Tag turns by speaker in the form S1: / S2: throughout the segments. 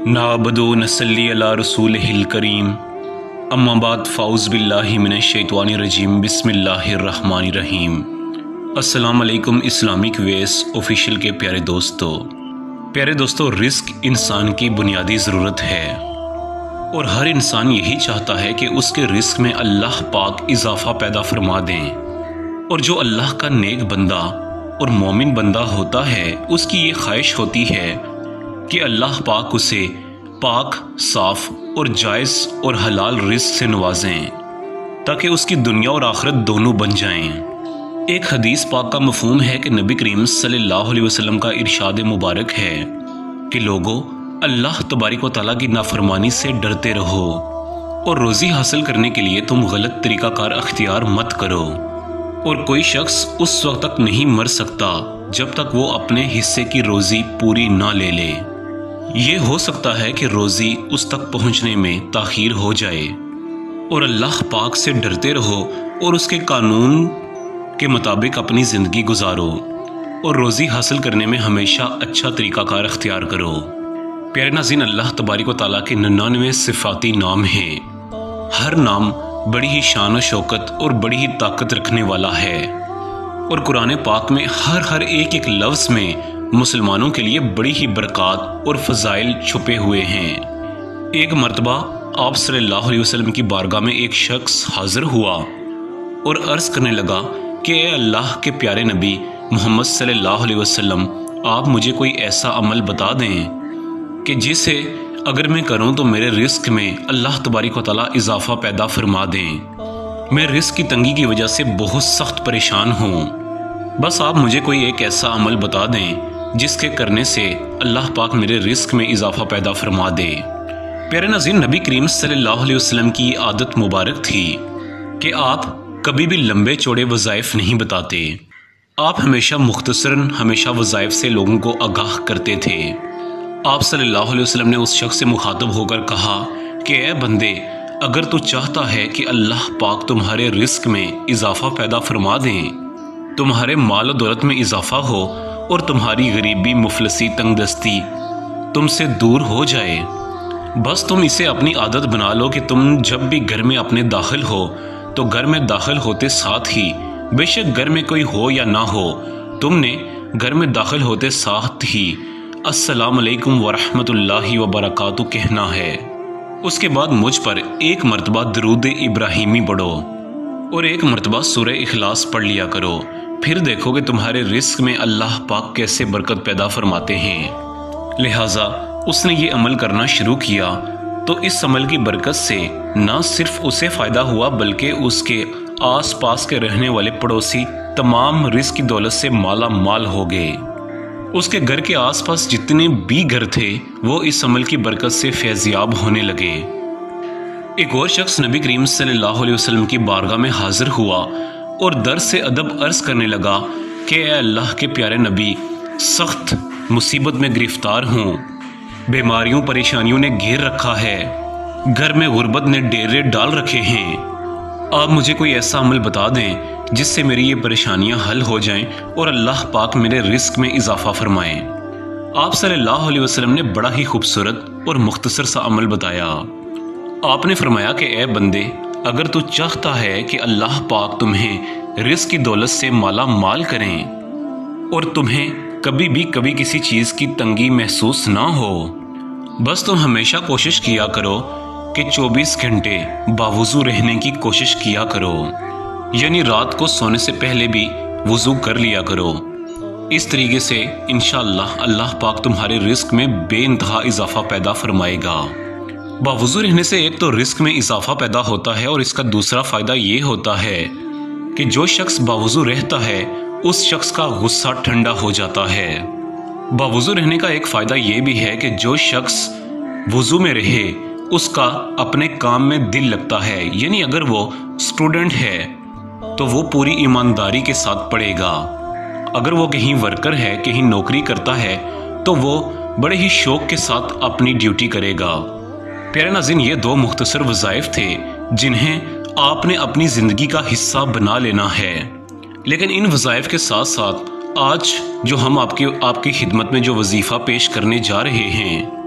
S1: नअबुदु व नसल्ली अला रसूलिहिल करीम अम्मा बाद फ़ाउज़ बिल्लाहि मिनश शैतानिर रजीम बिस्मिल्लाहिर रहमानिर रहीम। अस्सलाम वालेकुम इस्लामिक वेस ऑफिशियल के प्यारे दोस्तों, रिस्क इंसान की बुनियादी ज़रूरत है और हर इंसान यही चाहता है कि उसके रिस्क में अल्लाह पाक इजाफ़ा पैदा फरमा दें। और जो अल्लाह का नेक बंदा और मोमिन बंदा होता है, उसकी ये ख्वाहिश होती है कि अल्लाह पाक उसे पाक, साफ और जायज़ और हलाल रिस्क से नवाजें ताकि उसकी दुनिया और आखिरत दोनों बन जाएं। एक हदीस पाक का मफहूम है कि नबी करीम सल्लल्लाहु अलैहि वसल्लम का इरशाद मुबारक है कि लोगों, अल्लाह तबारिक व तआला की नाफरमानी से डरते रहो और रोज़ी हासिल करने के लिए तुम गलत तरीक़ाकार अख्तियार मत करो। और कोई शख्स उस वक्त तक नहीं मर सकता जब तक वो अपने हिस्से की रोज़ी पूरी ना ले ले। ये हो सकता है कि रोज़ी उस तक पहुंचने में ताख़ीर हो जाए। और अल्लाह पाक से डरते रहो और उसके कानून के मुताबिक अपनी ज़िंदगी गुजारो और रोज़ी हासिल करने में हमेशा अच्छा तरीक़ाकार अख्तियार करो। प्यारे नाज़रीन, अल्लाह तबारिक व तआला के 99 सिफ़ाती नाम हैं। हर नाम बड़ी ही शान और शौकत और बड़ी ही ताकत रखने वाला है और कुरान पाक में हर एक लफ्ज़ में मुसलमानों के लिए बड़ी ही बरक़ात और फ़ज़ाइल छुपे हुए हैं। एक मर्तबा आप सल्लल्लाहु अलैहि वसल्लम की बारगाह में एक शख्स हाज़िर हुआ और अर्ज़ करने लगा कि ए अल्लाह के प्यारे नबी मोहम्मद सल्लल्लाहु अलैहि वसल्लम, आप मुझे कोई ऐसा अमल बता दें कि जिसे अगर मैं करूं तो मेरे रिस्क में अल्लाह तबारिक व तआला इजाफ़ा पैदा फरमा दें। मैं रिस्क की तंगी की वजह से बहुत सख्त परेशान हूँ। बस आप मुझे कोई एक ऐसा अमल बता दें जिसके करने से अल्लाह पाक मेरे रिस्क में इजाफ़ा पैदा फरमा दे। प्यारे नाज़रीन, नबी करीम सल्लल्लाहु अलैहि वसल्लम की आदत मुबारक थी कि आप कभी भी लंबे चौड़े वज़ाइफ नहीं बताते। आप हमेशा वज़ाइफ से लोगों को आगाह करते थे। आप सल्लल्लाहु अलैहि वसल्लम ने उस शख्स से मुखातब होकर कहा कि ए बंदे, अगर तू चाहता है कि अल्लाह पाक तुम्हारे रिस्क में इजाफ़ा पैदा फरमा दें, तुम्हारे माल और दौलत में इजाफ़ा हो और तुम्हारी गरीबी, मुफलसी, तंगदस्ती तुमसे दूर हो जाए, बस तुम इसे अपनी आदत बना लो कि तुम जब भी घर में अपने दाखिल हो तो घर में दाखिल होते साथ ही, बेशक घर में कोई हो या ना हो, तुमने घर में दाखिल होते साथ ही अस्सलाम अलैकुम वरहमतुल्लाहि वबरकातुहू कहना है। उसके बाद मुझ पर एक मरतबा दरूद इब्राहिमी पढ़ो और एक मरतबा सूरह इखलास पढ़ लिया करो। फिर देखो कि तुम्हारे रिस्क में अल्लाह पाक कैसे बरकत पैदा फरमाते हैं। लिहाजा उसने ये अमल करना शुरू किया तो इस अमल की बरकत से न सिर्फ उसे फ़ायदा हुआ बल्कि उसके आस पास के रहने वाले पड़ोसी तमाम रिस्क की दौलत से माला माल हो गए। उसके घर के आसपास जितने भी घर थे वो इस अमल की बरकत से फैज़याब होने लगे। एक और शख्स नबी करीम सल्लल्लाहु अलैहि वसल्लम की बारगाह में हाजिर हुआ और दर से अदब अर्ज करने लगा कि ए अल्लाह के प्यारे नबी, सख्त मुसीबत में गिरफ्तार हूँ, बीमारियों परेशानियों ने घेर रखा है, घर में गुर्बत ने डेरे डाल रखे हैं। आप मुझे कोई ऐसा अमल बता दें जिससे मेरी ये परेशानियां हल हो जाएं और अल्लाह पाक मेरे रिस्क में इजाफ़ा फरमाएं। आप सल्लल्लाहु अलैहि वसल्लम ने बड़ा ही खूबसूरत और मुख्तसर सा अमल बताया। आपने फरमाया कि ए बंदे, अगर तू चाहता है कि अल्लाह पाक तुम्हें रिस्क की दौलत से माला माल करें और तुम्हें कभी किसी चीज़ की तंगी महसूस ना हो, बस तुम हमेशा कोशिश किया करो कि 24 घंटे बावुज़ू रहने की कोशिश किया करो, यानी रात को सोने से पहले भी वुज़ू कर लिया करो। इस तरीके से इंशाअल्लाह अल्लाह पाक तुम्हारे रिस्क में बेइंतहा इजाफ़ा पैदा फरमाएगा। बावुज़ू रहने से एक तो रिस्क में इजाफ़ा पैदा होता है और इसका दूसरा फ़ायदा ये होता है कि जो शख्स बावुज़ू रहता है उस शख्स का गुस्सा ठंडा हो जाता है। बावुज़ू रहने का एक फ़ायदा ये भी है कि जो शख्स वुज़ू में रहे उसका अपने काम में दिल लगता है, यानी अगर वो स्टूडेंट है तो वो पूरी ईमानदारी के साथ पढ़ेगा, अगर वो कहीं वर्कर है, कहीं नौकरी करता है तो वो बड़े ही शौक़ के साथ अपनी ड्यूटी करेगा। प्यारे नाज़रीन, ये दो मुख्तसर वज़ाइफ थे जिन्हें आपने अपनी ज़िंदगी का हिस्सा बना लेना है। लेकिन इन वज़ाइफ के साथ साथ आज जो हम आपकी खिदमत में जो वजीफ़ा पेश करने जा रहे हैं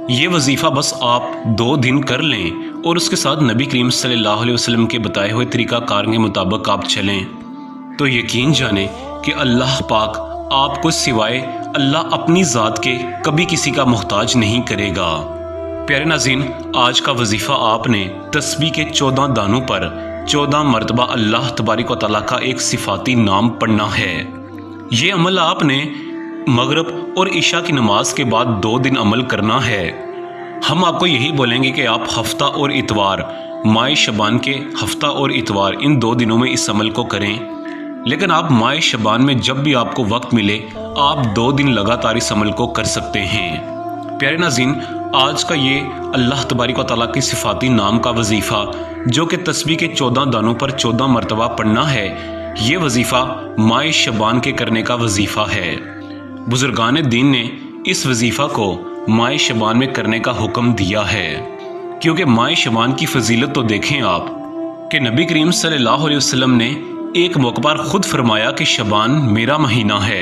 S1: یہ وظیفہ بس آپ 2 دن کر لیں اور اس کے ساتھ نبی کریم صلی اللہ علیہ وسلم کے بتائے ہوئے طریقہ کار کے مطابق آپ چلیں تو یقین جانیں کہ اللہ پاک آپ کو سوائے اللہ اپنی ذات کے کبھی کسی کا محتاج نہیں کرے گا۔ پیارے ناظرین، آج کا وظیفہ آپ نے تسبیح کے 14 دانوں پر 14 مرتبہ اللہ تبارک و تعالیٰ کا ایک صفاتی نام پڑھنا ہے۔ یہ عمل آپ نے مغرب اور عشاء کی نماز کے بعد 2 دن عمل کرنا ہے۔ ہم آپ کو یہی بولیں گے کہ آپ ہفتہ اور اتوار، ماہ شعبان کے ہفتہ اور اتوار، ان 2 دنوں میں اس عمل کو کریں، لیکن آپ ماہ شعبان میں جب بھی آپ کو وقت ملے آپ 2 دن لگاتار اس عمل کو کر سکتے ہیں۔ پیارے ناظرین، آج کا یہ اللہ تبارک و تعالیٰ کی صفاتی نام کا وظیفہ جو کہ تسبیح کے 14 دانوں پر 14 مرتبہ پڑھنا ہے، یہ وظیفہ ماہ شعبان کے کرنے کا وظیفہ ہے۔ بزرگان دین نے اس وظیفہ کو ماہ شعبان میں کرنے کا حکم دیا ہے، کیونکہ ماہ شعبان کی فضیلت تو دیکھیں آپ کہ نبی کریم صلی اللہ علیہ وسلم نے ایک موقع پر خود فرمایا کہ شعبان میرا مہینہ ہے،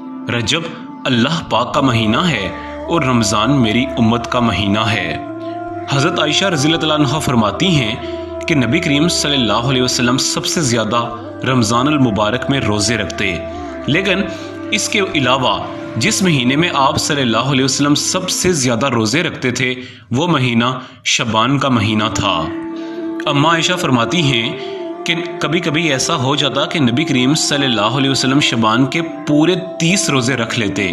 S1: رجب اللہ پاک کا مہینہ ہے اور رمضان میری امت کا مہینہ ہے۔ حضرت عائشہ رضی اللہ عنہا فرماتی ہیں کہ نبی کریم صلی اللہ علیہ وسلم سب سے زیادہ رمضان المبارک میں روزے رکھتے، لیکن اس کے علاوہ جس مہینے میں آپ صلی اللہ علیہ وسلم سب سے زیادہ روزے رکھتے تھے وہ مہینہ شعبان کا مہینہ تھا۔ اماں عائشہ فرماتی ہیں کہ کبھی کبھی ایسا ہو جاتا کہ نبی کریم صلی اللہ علیہ وسلم شعبان کے پورے 30 روزے رکھ لیتے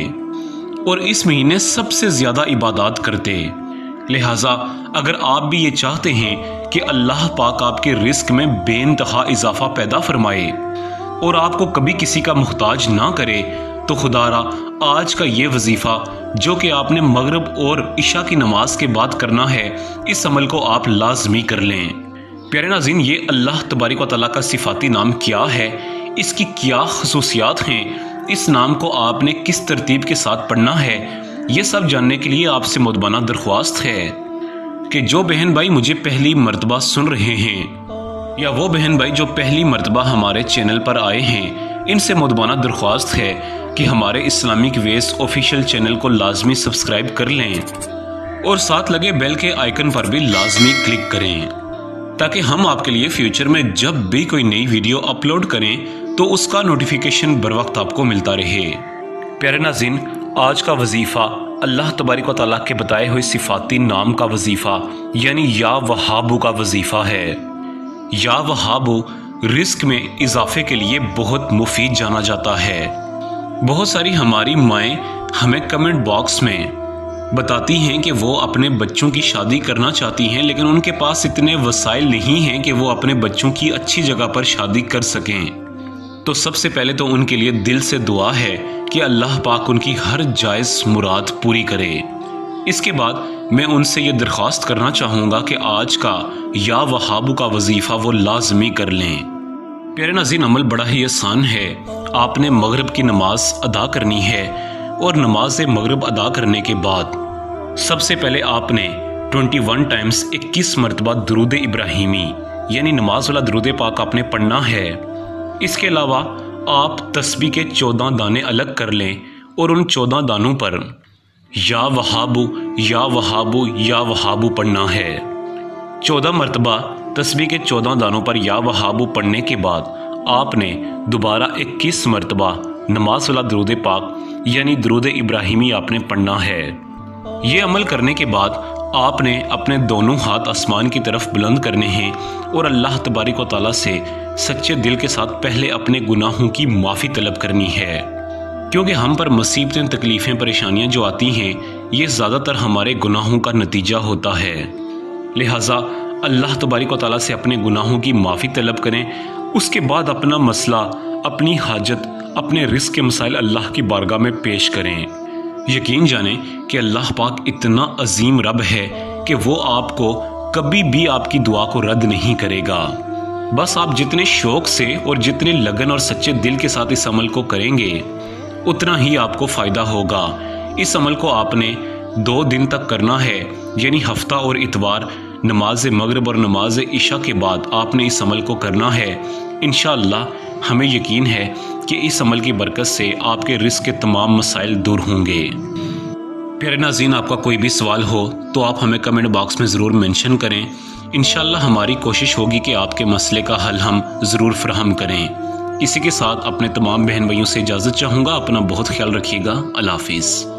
S1: اور اس مہینے سب سے زیادہ عبادات کرتے۔ لہٰذا اگر آپ بھی یہ چاہتے ہیں کہ اللہ پاک آپ کے رزق میں بے انتہا اضافہ پیدا فرمائے اور آپ کو کبھی کسی کا محتاج نہ کرے، تو خدا را آج کا یہ وظیفہ جو کہ آپ نے مغرب اور عشاء کی نماز کے بعد کرنا ہے، اس عمل کو آپ لازمی کر لیں۔ پیارے ناظرین، یہ اللہ تبارک و تعالیٰ کا صفاتی نام کیا ہے، اس کی کیا خصوصیات ہیں، اس نام کو آپ نے کس ترتیب کے ساتھ پڑھنا ہے، یہ سب جاننے کے لیے آپ سے مدبانہ درخواست ہے کہ جو بہن بھائی مجھے پہلی مرتبہ سن رہے ہیں یا وہ بہن بھائی جو پہلی مرتبہ ہمارے چینل پر آئے ہیں، ان سے مدبانہ درخواست ہے کہ ہمارے اسلامک ویز آفیشیل چینل کو لازمی سبسکرائب کر لیں اور ساتھ لگے بیل کے آئیکن پر بھی لازمی کلک کریں تاکہ ہم آپ کے لیے فیوچر میں جب بھی کوئی نئی ویڈیو اپلوڈ کریں تو اس کا نوٹیفیکیشن بر وقت آپ کو ملتا رہے۔ پیارے ناظرین، آج کا وظیفہ اللہ تبارک و تعالیٰ کے بتائے ہوئے صفاتی نام کا وظیفہ یعنی یا وہابو کا وظیفہ ہے۔ یا وہابو رزق میں اضافے کے لیے بہت مفید جانا جاتا ہے۔ بہت ساری ہماری مائیں ہمیں کمنٹ باکس میں بتاتی ہیں کہ وہ اپنے بچوں کی شادی کرنا چاہتی ہیں لیکن ان کے پاس اتنے وسائل نہیں ہیں کہ وہ اپنے بچوں کی اچھی جگہ پر شادی کر سکیں۔ تو سب سے پہلے تو ان کے لیے دل سے دعا ہے کہ اللہ پاک ان کی ہر جائز مراد پوری کرے۔ اس کے بعد میں ان سے یہ درخواست کرنا چاہوں گا کہ آج کا یا وہابو کا وظیفہ وہ لازمی کر لیں۔ پیارے ناظرین، عمل بڑا ہی آسان ہے۔ آپ نے مغرب کی نماز ادا کرنی ہے اور نماز مغرب ادا کرنے کے بعد سب سے پہلے آپ نے 21 ٹائمز 21 مرتبہ درود ابراہیمی یعنی نماز والا درود پاک آپ نے پڑھنا ہے۔ اس کے علاوہ آپ تسبیح کے 14 دانے الگ کر لیں اور ان 14 دانوں پر یا وہابو یا وہابو یا وہابو پڑھنا ہے۔ 14 مرتبہ تسبیح کے 14 دانوں پر یا وہابو پڑھنے کے بعد آپ نے دوبارہ 21 مرتبہ نماز والا درود پاک یعنی درود ابراہیمی آپ نے پڑھنا ہے۔ یہ عمل کرنے کے بعد آپ نے اپنے دونوں ہاتھ آسمان کی طرف بلند کرنے ہیں اور اللہ تبارک و تعالیٰ سے سچے دل کے ساتھ پہلے اپنے گناہوں کی معافی طلب کرنی ہے، کیونکہ ہم پر مصیبتیں، تکلیفیں، پریشانیاں جو آتی ہیں یہ زیادہ تر ہمارے گناہوں کا نتیجہ ہوتا ہے۔ لہٰذا اللہ تبارک و تعالیٰ سے اپنے گناہوں کی معافی طلب کریں، اس کے بعد اپنا مسئلہ، اپنی حاجت، اپنے رزق کے مسائل اللہ کی بارگاہ میں پیش کریں۔ یقین جانیں کہ اللہ پاک اتنا عظیم رب ہے کہ وہ آپ کو کبھی بھی آپ کی دعا کو رد نہیں کرے گا۔ بس آپ جتنے شوق سے اور جتنے لگن اور سچے دل کے ساتھ اس عمل کو کریں گے اتنا ہی آپ کو فائدہ ہوگا۔ اس عمل کو آپ نے 2 دن تک کرنا ہے، یعنی ہفتہ اور اتوار، نماز مغرب اور نماز عشاء کے بعد آپ نے اس عمل کو کرنا ہے۔ انشاءاللہ ہمیں یقین ہے کہ اس عمل کی برکت سے آپ کے رزق کے تمام مسائل دور ہوں گے۔ پیارے ناظرین، آپ کا کوئی بھی سوال ہو تو آپ ہمیں کمنٹ باکس میں ضرور مینشن کریں۔ انشاءاللہ ہماری کوشش ہوگی کہ آپ کے مسئلے کا حل ہم ضرور فراہم کریں۔ اسی کے ساتھ اپنے تمام بہن بھائیوں سے اجازت چاہوں گا۔ اپنا بہت خیال رکھیے گا۔ اللہ حافظ۔